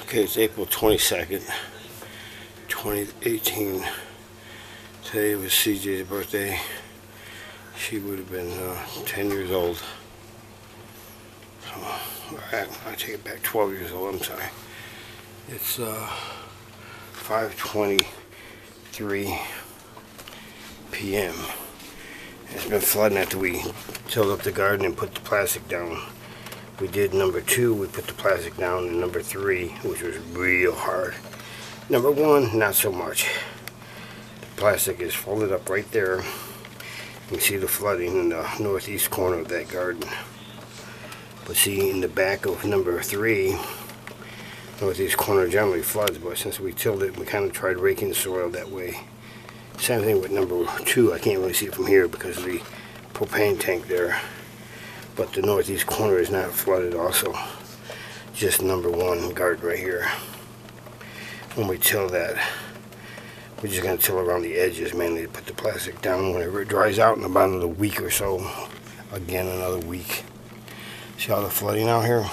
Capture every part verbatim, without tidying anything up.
Okay, it's April twenty-second, twenty eighteen. Today was C J's birthday. She would have been uh, ten years old. So, I, I take it back, twelve years old, I'm sorry. It's uh, five twenty-three p m It's been flooding after we tilled up the garden and put the plastic down. We did number two, we put the plastic down, and number three, which was real hard. Number one, not so much. The plastic is folded up right there. You can see the flooding in the northeast corner of that garden. But see, in the back of number three, northeast corner generally floods, but since we tilled it, we kind of tried raking the soil that way. Same thing with number two. I can't really see it from here because of the propane tank there. But the northeast corner is not flooded also. Just number one garden right here. When we till that, we're just going to till around the edges mainly to put the plastic down. Whenever it dries out in about another week or so. Again, another week. See all the flooding out here?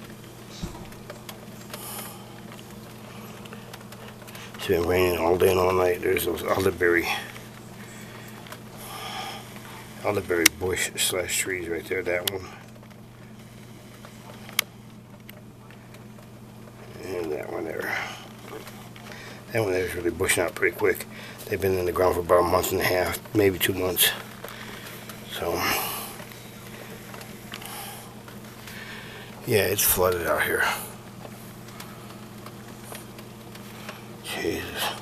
It's been raining all day and all night. There's those elderberry elderberry bush slash trees right there, that one. And that one there. That one there is really bushing out pretty quick. They've been in the ground for about a month and a half, maybe two months. So, yeah, it's flooded out here. Jesus.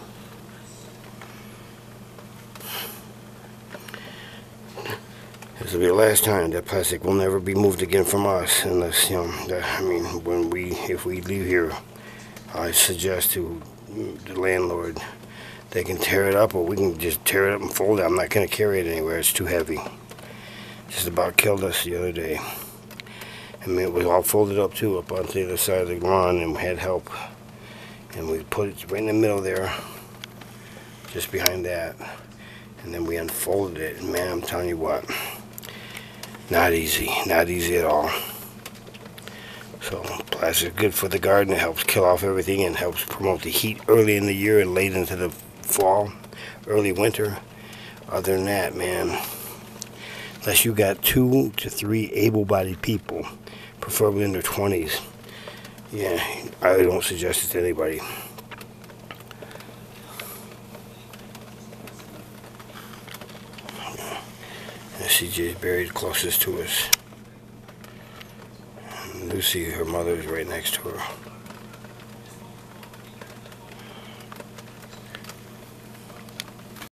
This will be the last time. That plastic will never be moved again from us unless, you know, that, I mean, when we, if we leave here, I suggest to the landlord, they can tear it up or we can just tear it up and fold it. I'm not going to carry it anywhere. It's too heavy. Just about killed us the other day. I mean, it was all folded up too, up onto the other side of the lawn, and we had help. And we put it right in the middle there, just behind that. And then we unfolded it, and man, I'm telling you what, not easy, not easy at all. So plastic is good for the garden. It helps kill off everything and helps promote the heat early in the year and late into the fall, early winter. Other than that, man, unless you got two to three able-bodied people, preferably in their twenties, yeah, I don't suggest it to anybody. C J is buried closest to us. And Lucy, her mother, is right next to her.